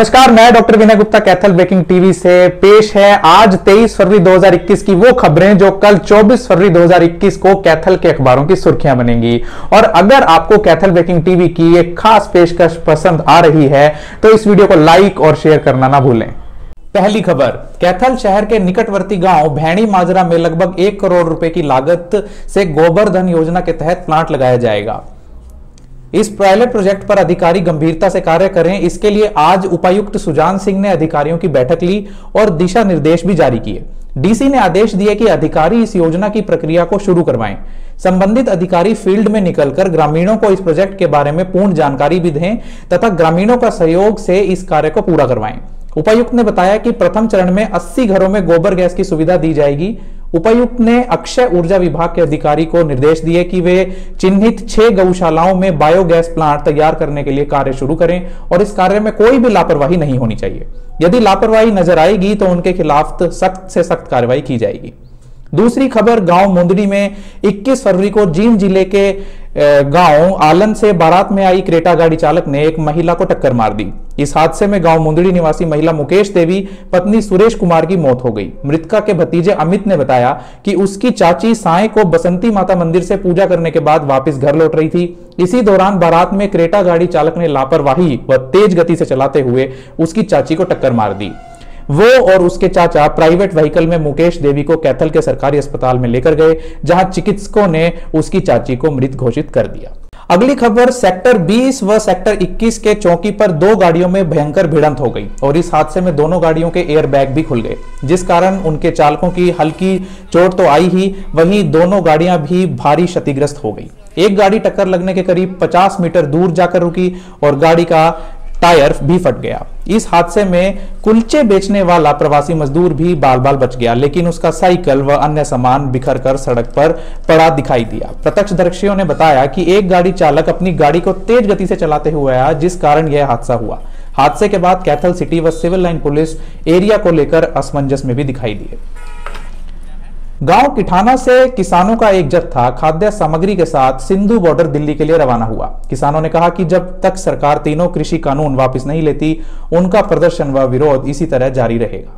नमस्कार, मैं doctor Vinay Gupta Kaithal breaking TV से पेश है आज 23 फरवरी 2021 की वो खबरें जो कल 24 फरवरी 2021 को कैथल के अखबारों की सुर्खियां बनेंगी। और अगर आपको कैथल ब्रेकिंग टीवी की एक खास पेशकश पसंद आ रही है तो इस वीडियो को लाइक और शेयर करना ना भूलें। पहली खबर, कैथल शहर के निकटवर्ती गांव भैणी माजरा में लगभग 1 करोड़ रुपए की लागत से गोबर धन योजना के तहत प्लांट लगाया जाएगा। इस पायलट प्रोजेक्ट पर अधिकारी गंभीरता से कार्य करें, इसके लिए आज उपायुक्त सुजान सिंह ने अधिकारियों की बैठक ली और दिशा निर्देश भी जारी किए। डीसी ने आदेश दिए कि अधिकारी इस योजना की प्रक्रिया को शुरू करवाएं। संबंधित अधिकारी फील्ड में निकलकर ग्रामीणों को इस प्रोजेक्ट के बारे में पूर्ण जानकारी भी दें तथा ग्रामीणों का सहयोग से इस कार्य को पूरा करवाएं। उपायुक्त ने बताया कि प्रथम चरण में 80 घरों में गोबर गैस की सुविधा दी जाएगी। उपायुक्त ने अक्षय ऊर्जा विभाग के अधिकारी को निर्देश दिए कि वे चिन्हित 6 गौशालाओं में बायोगैस प्लांट तैयार करने के लिए कार्य शुरू करें और इस कार्य में कोई भी लापरवाही नहीं होनी चाहिए। यदि लापरवाही नजर आएगी तो उनके खिलाफ सख्त से सख्त कार्रवाई की जाएगी। दूसरी खबर, गांव मुंदड़ी में 21 फरवरी को जींद जिले के गांव आलन से बारात में आई क्रेटा गाड़ी चालक ने एक महिला को टक्कर मार दी। इस हादसे में गांव मुंदड़ी निवासी महिला मुकेश देवी पत्नी सुरेश कुमार की मौत हो गई। मृतका के भतीजे अमित ने बताया कि उसकी चाची साय को बसंती माता मंदिर से पूजा करने के बाद वापस घर लौट रही थी। इसी दौरान बारात में क्रेटा गाड़ी चालक ने लापरवाही व तेज गति से चलाते हुए उसकी चाची को टक्कर मार दी। वो और उसके चाचा प्राइवेट व्हीकल में मुकेश देवी को कैथल के सरकारी अस्पताल में लेकर गए, जहां चिकित्सकों ने उसकी चाची को मृत घोषित कर दिया। अगली खबर, सेक्टर 20 व सेक्टर 21 के चौकी पर 2 गाड़ियों में भयंकर भिड़ंत हो गई और इस हादसे में दोनों गाड़ियों के एयर बैग भी खुल गए, जिस कारण उनके चालकों की हल्की चोट तो आई ही, वहीं दोनों गाड़ियां भी भारी क्षतिग्रस्त हो गई। एक गाड़ी टक्कर लगने के करीब 50 मीटर दूर जाकर रुकी और गाड़ी का टायर भी फट गया। इस हादसे में कुलचे बेचने वाला प्रवासी मजदूर भी बाल बाल बच गया, लेकिन उसका साइकिल व अन्य सामान बिखर कर सड़क पर पड़ा दिखाई दिया। प्रत्यक्षदर्शियों ने बताया कि एक गाड़ी चालक अपनी गाड़ी को तेज गति से चलाते हुए आया, जिस कारण यह हादसा हुआ। हादसे के बाद कैथल सिटी व सिविल लाइन पुलिस एरिया को लेकर असमंजस में भी दिखाई दिए। गांव किठाना से किसानों का एक जत्था खाद्य सामग्री के साथ सिंधु बॉर्डर दिल्ली के लिए रवाना हुआ। किसानों ने कहा कि जब तक सरकार तीनों कृषि कानून वापस नहीं लेती, उनका प्रदर्शन व विरोध इसी तरह जारी रहेगा।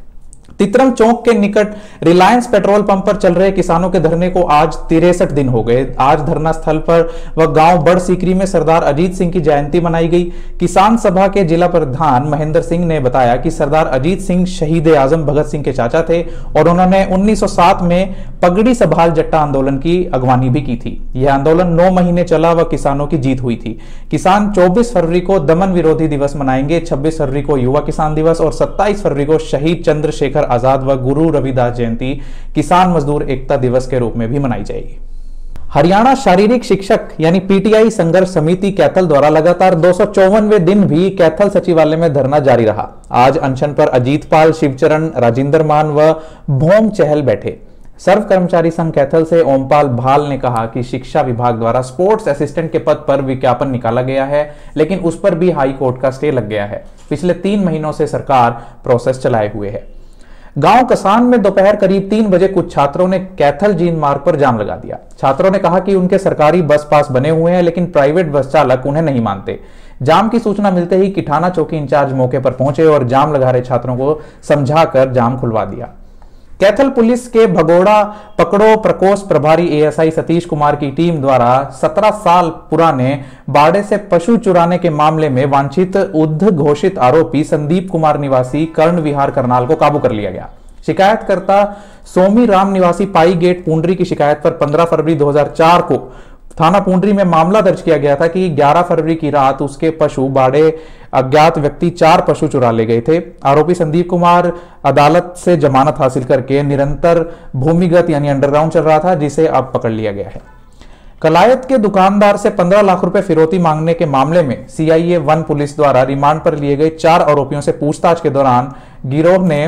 तितरम चौक के निकट रिलायंस पेट्रोल पंप पर चल रहे किसानों के धरने को आज 63 दिन हो गए। आज धरना स्थल पर व गांव बड़ सीकरी में सरदार अजीत सिंह की जयंती मनाई गई। किसान सभा के जिला प्रधान महेंद्र सिंह ने बताया कि सरदार अजीत सिंह शहीद आजम भगत सिंह के चाचा थे और उन्होंने 1907 में पगड़ी संभाल जट्टा आंदोलन की अगवानी भी की थी। यह आंदोलन 9 महीने चला व किसानों की जीत हुई थी। किसान 24 फरवरी को दमन विरोधी दिवस मनाएंगे, 26 फरवरी को युवा किसान दिवस और 27 फरवरी को शहीद चंद्रशेखर आजाद व गुरु रविदास जयंती किसान मजदूर एकता दिवस के रूप में भी मनाई जाएगी। हरियाणा शारीरिक शिक्षक यानी पीटीआई संघर्ष समिति कैथल द्वारा लगातार 254वें दिन भी कैथल सचिवालय में धरना जारी रहा। आज अनशन पर अजीतपाल, शिवचरण, राजेंद्र मान व भोम चहल बैठे। सर्व कर्मचारी संघ कैथल से ओमपाल भाल ने कहा कि शिक्षा विभाग द्वारा स्पोर्ट्स असिस्टेंट के पद पर विज्ञापन निकाला गया है, लेकिन उस पर भी हाई कोर्ट का स्टे लग गया है। पिछले 3 महीनों से सरकार प्रोसेस चलाए हुए है। गांव कसान में दोपहर करीब 3 बजे कुछ छात्रों ने कैथल जींद मार्ग पर जाम लगा दिया। छात्रों ने कहा कि उनके सरकारी बस पास बने हुए हैं, लेकिन प्राइवेट बस चालक उन्हें नहीं मानते। जाम की सूचना मिलते ही किठाना चौकी इंचार्ज मौके पर पहुंचे और जाम लगा रहे छात्रों को समझाकर जाम खुलवा दिया। कैथल पुलिस के भगोड़ा पकड़ो प्रकोष्ठ प्रभारी एएसआई सतीश कुमार की टीम द्वारा 17 साल पुराने बाड़े से पशु चुराने के मामले में वांछित उद्घोषित आरोपी संदीप कुमार निवासी कर्ण विहार करनाल को काबू कर लिया गया। शिकायतकर्ता सोमी राम निवासी पाई गेट पुंडरी की शिकायत पर 15 फरवरी 2004 को थाना पुंडरी में मामला दर्ज किया गया था कि 11 फरवरी की रात उसके पशु बाड़े अज्ञात व्यक्ति 4 पशु चुरा ले गए थे। आरोपी संदीप कुमार अदालत से जमानत हासिल करके निरंतर भूमिगत यानी अंडरग्राउंड चल रहा था, जिसे अब पकड़ लिया गया है। कलायत के दुकानदार से 15 लाख रुपए फिरौती मांगने के मामले में सीआईए 1 पुलिस द्वारा रिमांड पर लिए गए 4 आरोपियों से पूछताछ के दौरान गिरोह ने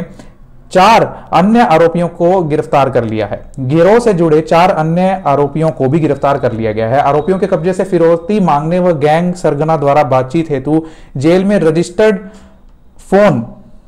4 अन्य आरोपियों को गिरफ्तार कर लिया है। गिरोह से जुड़े 4 अन्य आरोपियों को भी गिरफ्तार कर लिया गया है। आरोपियों के कब्जे से फिरौती मांगने व गैंग सरगना द्वारा बातचीत हेतु जेल में रजिस्टर्ड फोन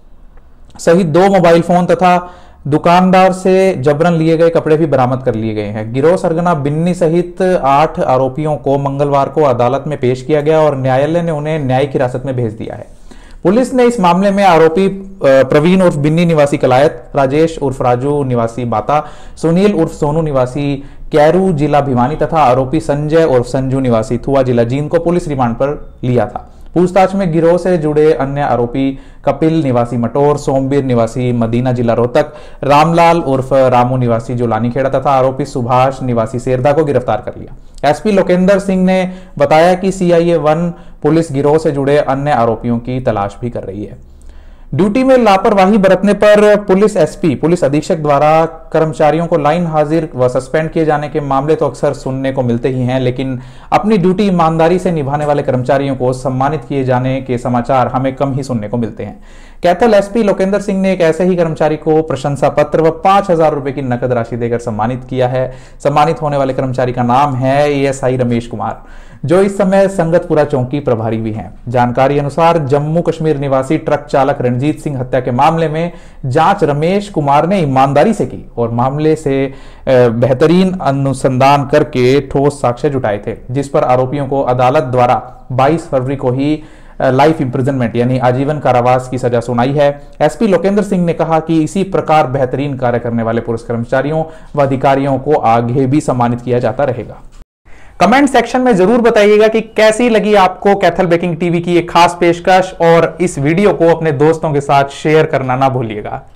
सहित 2 मोबाइल फोन तथा दुकानदार से जबरन लिए गए कपड़े भी बरामद कर लिए गए हैं। गिरोह सरगना बिन्नी सहित 8 आरोपियों को मंगलवार को अदालत में पेश किया गया और न्यायालय ने उन्हें न्यायिक हिरासत में भेज दिया है। पुलिस ने इस मामले में आरोपी प्रवीण उर्फ बिन्नी निवासी कलायत, राजेश उर्फ राजू निवासी बाता, सुनील उर्फ सोनू निवासी कैरू जिला भिवानी तथा आरोपी संजय उर्फ संजू निवासी थुआ जिला जींद को पुलिस रिमांड पर लिया था। पूछताछ में गिरोह से जुड़े अन्य आरोपी कपिल निवासी मटोर, सोमवीर निवासी मदीना जिला रोहतक, रामलाल उर्फ रामू निवासी जोलानीखेड़ा तथा आरोपी सुभाष निवासी सेरदा को गिरफ्तार कर लिया। एसपी लोकेंद्र सिंह ने बताया कि CIA 1 पुलिस गिरोह से जुड़े अन्य आरोपियों की तलाश भी कर रही है। ड्यूटी में लापरवाही बरतने पर पुलिस SP पुलिस अधीक्षक द्वारा कर्मचारियों को लाइन हाजिर व सस्पेंड किए जाने के मामले तो अक्सर सुनने को मिलते ही हैं, लेकिन अपनी ड्यूटी ईमानदारी से निभाने वाले कर्मचारियों को सम्मानित किए जाने के समाचार हमें कम ही सुनने को मिलते हैं। कैथल SP लोकेंद्र सिंह ने एक ऐसे ही कर्मचारी को प्रशंसा पत्र व 5,000 रुपए की नकद राशि देकर सम्मानित किया है। सम्मानित होने वाले कर्मचारी का नाम है ASI रमेश कुमार, जो इस समय संगतपुरा चौकी प्रभारी भी हैं। जानकारी अनुसार जम्मू कश्मीर निवासी ट्रक चालक रणजीत सिंह हत्या के मामले में जांच रमेश कुमार ने ईमानदारी से की और मामले से बेहतरीन अनुसंधान करके ठोस साक्ष्य जुटाए थे, जिस पर आरोपियों को अदालत द्वारा 22 फरवरी को ही लाइफ इंप्रिजनमेंट यानी आजीवन कारावास की सजा सुनाई है। SP लोकेंद्र सिंह ने कहा कि इसी प्रकार बेहतरीन कार्य करने वाले पुलिस कर्मचारियों व अधिकारियों को आगे भी सम्मानित किया जाता रहेगा। कमेंट सेक्शन में जरूर बताइएगा कि कैसी लगी आपको कैथल बेकिंग टीवी की एक खास पेशकश, और इस वीडियो को अपने दोस्तों के साथ शेयर करना ना भूलिएगा।